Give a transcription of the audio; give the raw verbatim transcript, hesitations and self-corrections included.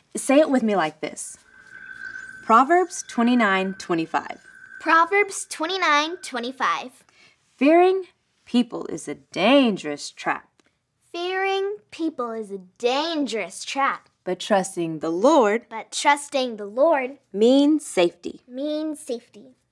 Say it with me like this. Proverbs twenty-nine twenty-five. Proverbs twenty-nine twenty-five. Fearing people is a dangerous trap. Fearing people is a dangerous trap. But trusting the Lord But trusting the Lord means safety. means safety.